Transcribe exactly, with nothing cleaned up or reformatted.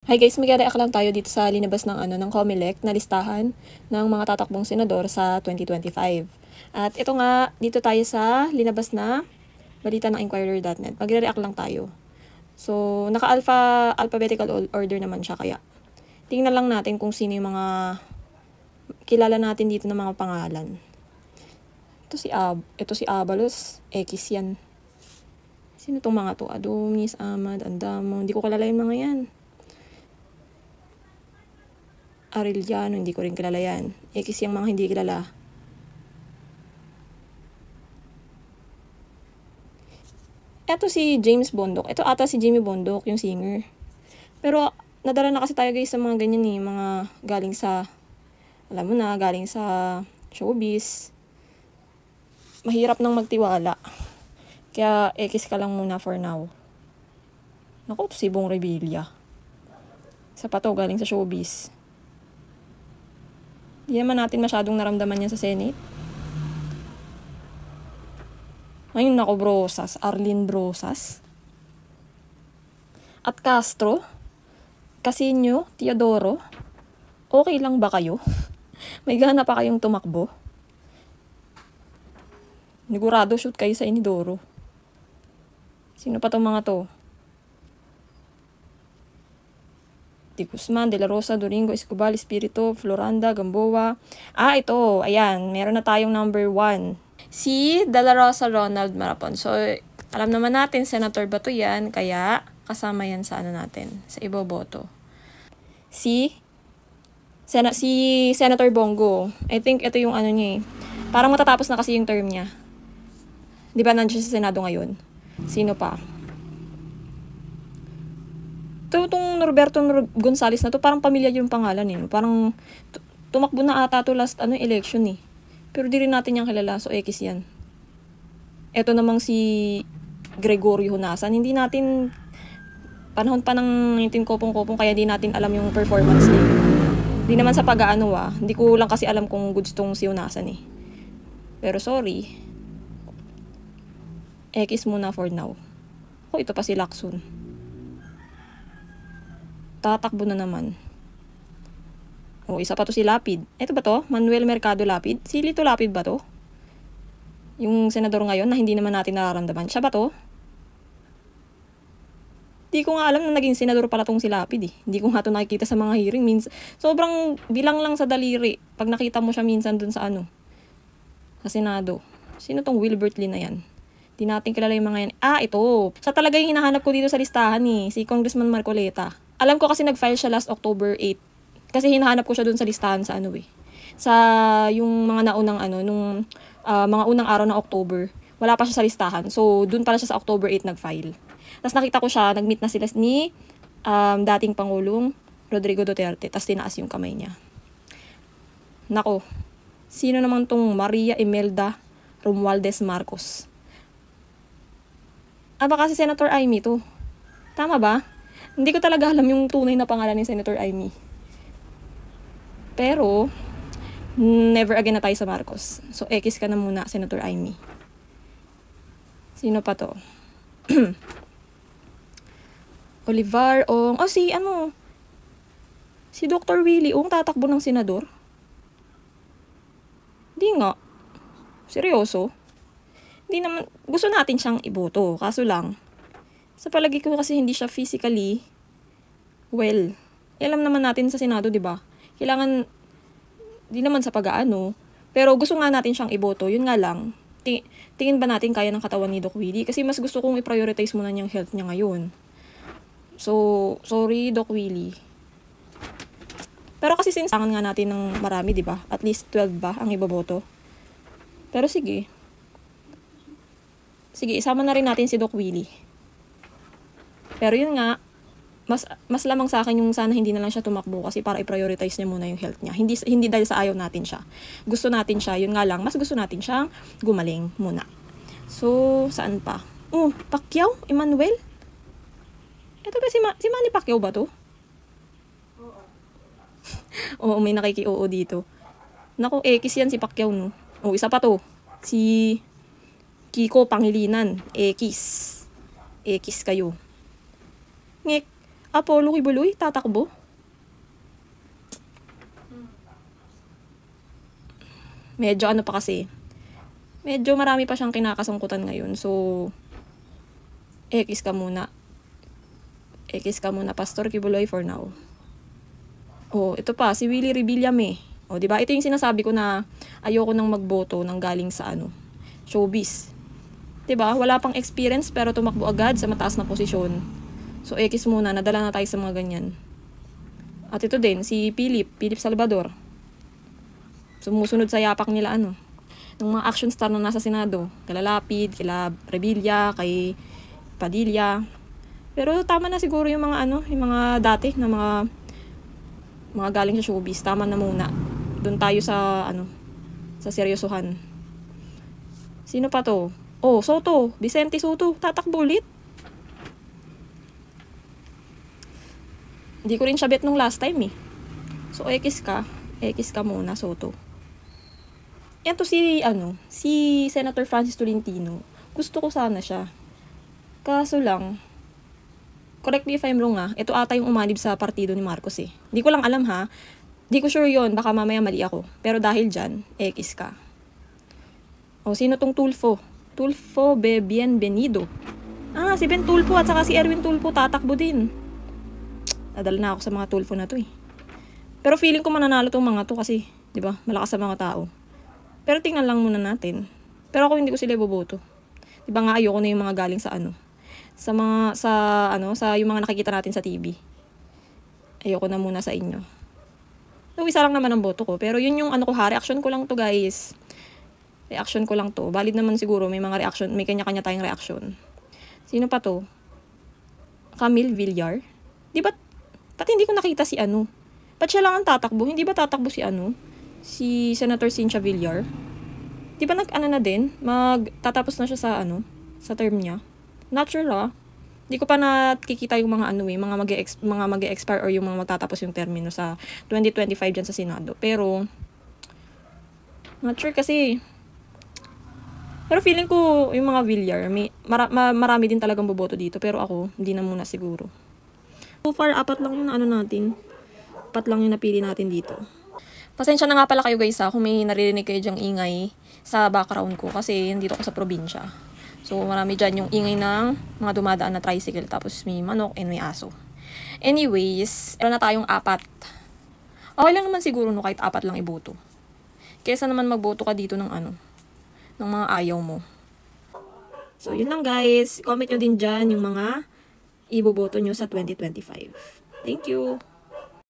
Hi guys, mag-react lang tayo dito sa linabas ng ano ng COMELEC na listahan ng mga tatakbong senador sa twenty twenty-five. At ito nga, dito tayo sa linabas na balita ng Inquirer dot net. Magre-react lang tayo. So, naka-alpha alphabetical order naman siya, kaya tingnan lang natin kung sino yung mga kilala natin dito ng mga pangalan. Ito si Ab, ito si Abalos, X yan. Sino tong mga to? Adonis, Ahmad, Andamo, hindi ko kilala yung mga yan. Arellano, hindi ko rin kilala yan. X yung mga hindi kilala. Ito si James Bondok. Ito ata si Jimmy Bondok, yung singer. Pero nadala na kasi tayo guys sa mga ganyan eh. Mga galing sa, alam mo na, galing sa showbiz. Mahirap nang magtiwala. Kaya X ka lang muna for now. Naku, ito si Bong Revilla. Sa pato, galing sa showbiz. Hindi naman natin masyadong naramdaman yan sa Senate. Ayun nako, Brosas. Arlene Brosas. At Castro. Casino. Teodoro. Okay lang ba kayo? May gana pa kayong tumakbo? Nigurado shoot kayo sa Inidoro. Sino pa tong mga to? De Guzman, De La Rosa, Domingo, Escobar, Espiritu, Floranda, Gamboa. Ah, ito. Ayan. Meron na tayong number one. Si De La Rosa Ronald Marapon. So, alam naman natin, Senator ba to yan? Kaya, kasama yan sa ano natin. Sa iboboto. Si, Sena, si Senator Bongo. I think ito yung ano niya eh. Parang matatapos na kasi yung term niya. Di ba nandiyan sa Senado ngayon? Sino pa? Ito, itong Norberto Gonzales na to, parang pamilya yung pangalan eh. Parang tumakbo na ata to last ano, election eh. Pero di rin natin yung kilala, so X yan. Ito namang si Gregorio Hunasan. Hindi natin, panahon pa ng nineteen kopong-kopong, kaya di natin alam yung performance niya. Di naman sa pag-aano ah. Hindi ko lang kasi alam kung goods tong si Hunasan eh. Pero sorry. X muna for now. Oh, ito pa si Lacson. Tatakbo na naman. O, isa pa to si Lapid. Ito ba to? Manuel Mercado Lapid? Si Lito Lapid ba to? Yung senador ngayon na hindi naman natin nararamdaman. Siya ba to? Di ko nga alam na naging senador pala tong si Lapid eh. Hindi ko nga to nakikita sa mga hearing. Mins sobrang bilang lang sa daliri. Pag nakita mo siya minsan dun sa ano. Sa Senado. Sino tong Wilbert Lee na yan? Di natin kilala yung mga yan. Ah, ito. Siya talaga yung hinahanap ko dito sa listahan eh. Si Congressman Marcoleta. Alam ko kasi nag-file siya last October eighth. Kasi hinahanap ko siya dun sa listahan sa ano eh. Sa yung mga naunang ano, nung uh, mga unang araw ng October. Wala pa siya sa listahan. So, dun pala siya sa October eighth nag-file. Tapos nakita ko siya, nag-meet na sila ni um, dating Pangulong Rodrigo Duterte. Tapos tinaas yung kamay niya. Nako. Sino naman tong Maria Imelda Romualdez Marcos? Ah, baka si Senator Amy to. Tama ba? Hindi ko talaga alam yung tunay na pangalan ni Senator Amy. Pero, never again na tayo sa Marcos. So, X ka na muna, Senator Amy. Sino pa to? Olivar Ong. Oh, si ano? Si Doctor Willie Ong tatakbo ng senador? Di nga. Seryoso? Hindi naman, gusto natin siyang iboto. Kaso lang, sa palagi ko kasi hindi siya physically well. Alam naman natin sa Senado, di ba? Kailangan, di naman sa pag-aano, pero gusto nga natin siyang iboto. Yun nga lang, ti tingin ba natin kaya ng katawan ni Doc Willie? Kasi mas gusto kong i-prioritize muna niyang health niya ngayon. So, sorry Doc Willie. Pero kasi sinsangan nga natin ng marami, di ba? At least twelve ba ang iboboto? Pero sige. Sige, isama na rin natin si Doc Willie. Pero yun nga, mas mas lamang sa akin yung sana hindi na lang siya tumakbo kasi para i-prioritize niya muna yung health niya. Hindi hindi dahil sa ayaw natin siya. Gusto natin siya, yun nga lang, mas gusto natin siyang gumaling muna. So, saan pa? Oh, Pacquiao? Emmanuel? Ito ba si, Ma si Manny Pacquiao ba to? Oo. Oo, may nakiki-oo dito. Naku, X yan si Pacquiao, no? Oh, isa pa to. Si Kiko Pangilinan. X. X kayo. Ngek. Apollo Kibuloy, tatakbo. Medyo ano pa kasi, medyo marami pa siyang kinakasangkutan ngayon. So, X ka muna. X ka muna, Pastor Kibuloy for now. Oh, ito pa, si Willie Rebillame. Oh, di ba? Ito yung sinasabi ko na ayoko nang magboto ng galing sa ano, showbiz. Di ba? Wala pang experience pero tumakbo agad sa mataas na posisyon. So, X muna, nadala na tayo sa mga ganyan. At ito din, si Philip, Philip Salvador. Sumusunod sa yapak nila ano. Ng mga action star na nasa Senado. Kila Lapid, kila Revilla, kay Padilla. Pero tama na siguro yung mga ano, yung mga dati na mga mga galing sa showbiz. Tama na muna. Doon tayo sa ano, sa seryosohan. Sino pa to? Oh, Soto. Vicente Soto. Tatakbo ulit. Hindi ko rin siya bet nung last time eh. So, X ka. X ka muna, Soto. Yan to si, ano, si Senator Francis Tolentino. Gusto ko sana siya. Kaso lang, correct me if I'm wrong ah, ito ata yung umanib sa partido ni Marcos eh. Hindi ko lang alam ha. Hindi ko sure yon, baka mamaya mali ako. Pero dahil dyan, X ka. O, sino tong Tulfo? Tulfo Be Bienvenido. Ah, si Ben Tulfo at saka si Erwin Tulfo tatakbo din. Nadala na ako sa mga Tulfo na to eh. Pero feeling ko mananalo tong mga to kasi, di ba, malakas sa mga tao. Pero tingnan lang muna natin. Pero ako hindi ko sila iboboto. Di ba nga ayoko na yung mga galing sa ano, sa mga, sa ano, sa yung mga nakikita natin sa T V. Ayoko na muna sa inyo. So, isa lang naman ang boto ko. Pero yun yung ano ko ha, reaction ko lang to guys. Reaction ko lang to. Valid naman siguro, may mga reaction, may kanya-kanya tayong reaction. Sino pa to? Camille Villar? Di ba, pati hindi ko nakita si ano. Ba't siya lang ang tatakbo? Hindi ba tatakbo si ano? Si Senator Cynthia Villar? Di ba nag-ano na din? Magtatapos na siya sa ano? Sa term niya? Not sure ah. Di ko pa nakikita yung mga ano eh, mga mag-e- mga mag-e-expire or yung mga magtatapos yung termino sa twenty twenty-five dyan sa Senado. Pero, not sure kasi. Pero feeling ko yung mga Villar, may, mara, ma, marami din talagang boboto dito. Pero ako, hindi na muna siguro. So far, apat lang yung ano natin. Apat lang yung napili natin dito. Pasensya na nga pala kayo guys ha, kung may naririnig kayo dyang ingay sa background ko kasi nandito ako sa probinsya. So marami dyan yung ingay ng mga dumadaan na tricycle tapos may manok and may aso. Anyways, meron na tayong apat. Okay lang naman siguro no kahit apat lang iboto. Kesa naman magboto ka dito ng ano, ng mga ayaw mo. So yun lang guys, comment nyo din dyan yung mga iboboto nyo sa twenty twenty-five. Thank you!